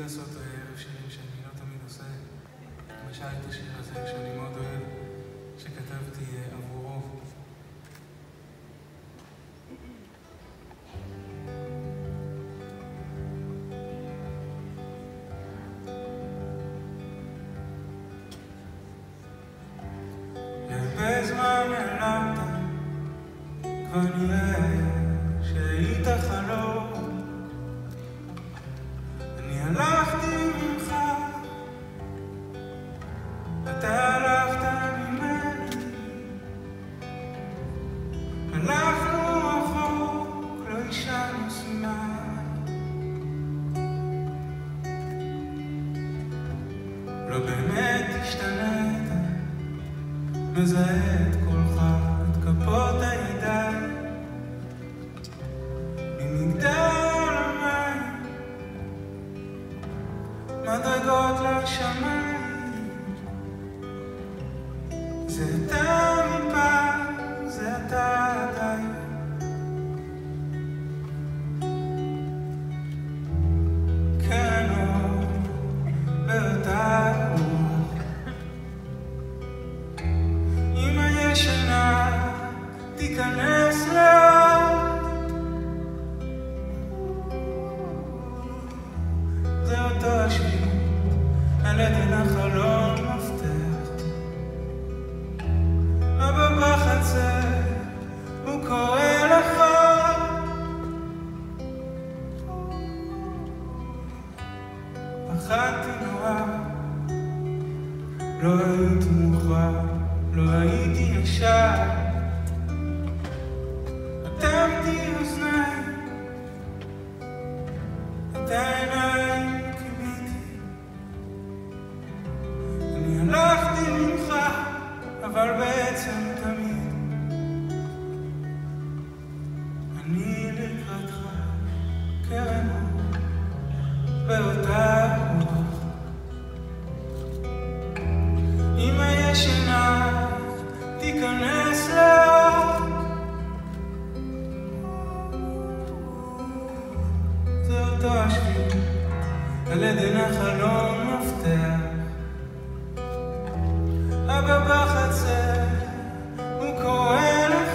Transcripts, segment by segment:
לעשות ערב שירים שאני לא תמיד עושה. למשל את השיר הזה שאני מאוד אוהב, שכתבתי עבורו. בזמן נעלמת, כבר נראה שהיית חלום. אני הלכתי ממך, אתה הלכת ממני. הלכנו רחוק, לא השארנו סימן. לא באמת השתנית, מזהה את קולך, את כפות הידיים ממגדל המים, מדרגות לשמיים. זה אתה מפעם, זה אתה עדיין. כן אור באותה רוח, שינה תיכנס לאט. זה אותו השביל על עדן החלון מפתח, אבל בחצר הוא קורא לך. פחדתי נורא, לא הייתי מוכרח, לא הייתי ישר. אטמתי אוזניים, את העיניים כיביתי. אני הלכתי ממך, אבל בעצם תמיד אני לקראתך קרן אור באותה רוח. אמא ישנה תיכנס לאט. זה אותו השביל על עדן החלון מפתח, אבל בחצר הוא קורא לך.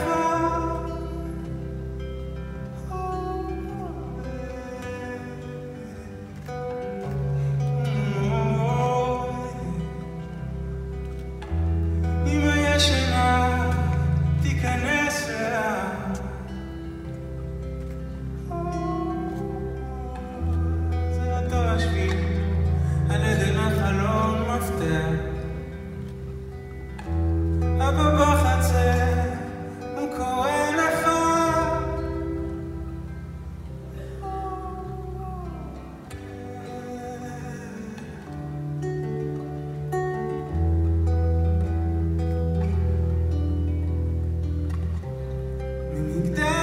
אמא ישנה תיכנס לאט. זה אותו השביל על עדן החלון מפתח, אבל בחצר הוא קורא לך. ממגדל